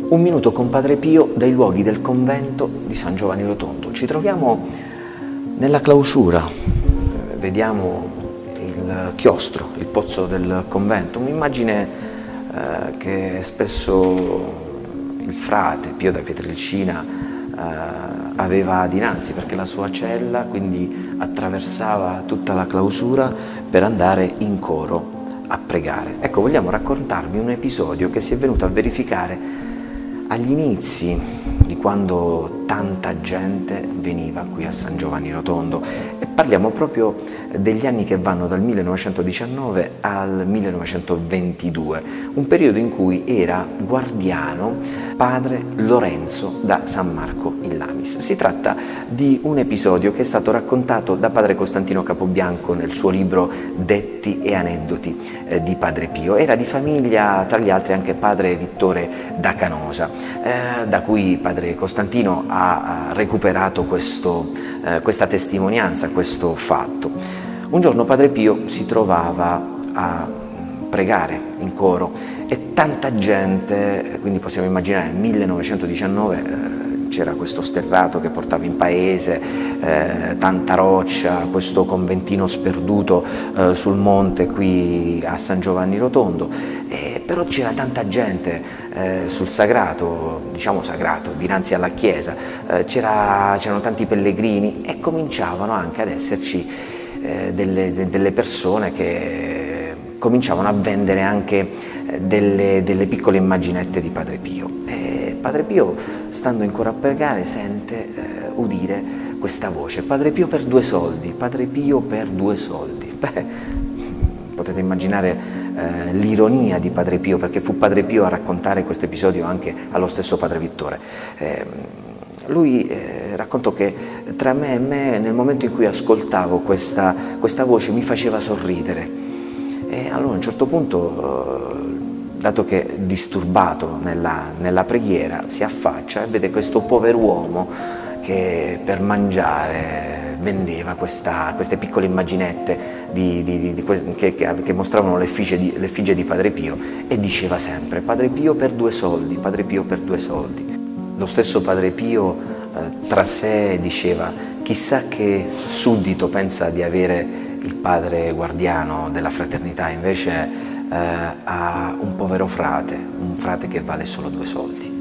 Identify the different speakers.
Speaker 1: Un minuto con Padre Pio dai luoghi del convento di San Giovanni Rotondo. Ci troviamo nella clausura, vediamo il chiostro, il pozzo del convento, un'immagine che spesso il frate Pio da Pietrelcina aveva dinanzi, perché la sua cella quindi attraversava tutta la clausura per andare in coro a pregare. Ecco, vogliamo raccontarvi un episodio che si è venuto a verificare agli inizi di quando tanta gente veniva qui a San Giovanni Rotondo, e parliamo proprio degli anni che vanno dal 1919 al 1922, un periodo in cui era guardiano padre Lorenzo da San Marco in Lamis. Si tratta di un episodio che è stato raccontato da padre Costantino Capobianco nel suo libro Detti e aneddoti di Padre Pio. Era di famiglia, tra gli altri, anche padre Vittore da Canosa, da cui padre Costantino ha recuperato questa testimonianza, questo fatto. Un giorno padre Pio si trovava a pregare in coro e tanta gente, quindi possiamo immaginare nel 1919 c'era questo sterrato che portava in paese, tanta roccia, questo conventino sperduto sul monte qui a San Giovanni Rotondo, però c'era tanta gente sul sagrato, diciamo sagrato, dinanzi alla chiesa, c'erano tanti pellegrini e cominciavano anche ad esserci delle persone che cominciavano a vendere anche delle piccole immaginette di Padre Pio. E Padre Pio, stando in coro a pregare, sente udire questa voce: Padre Pio per 2 soldi, Padre Pio per 2 soldi. Beh, potete immaginare l'ironia di Padre Pio, perché fu Padre Pio a raccontare questo episodio anche allo stesso Padre Vittore. Lui raccontò che tra me e me, nel momento in cui ascoltavo questa voce, mi faceva sorridere. E allora a un certo punto, dato che disturbato nella preghiera, si affaccia e vede questo pover'uomo che per mangiare vendeva queste piccole immaginette che mostravano l'effigie di Padre Pio, e diceva sempre: Padre Pio per 2 soldi, Padre Pio per 2 soldi. Lo stesso Padre Pio tra sé diceva: chissà che suddito pensa di avere il padre guardiano della fraternità, invece ha un povero frate, un frate che vale solo 2 soldi.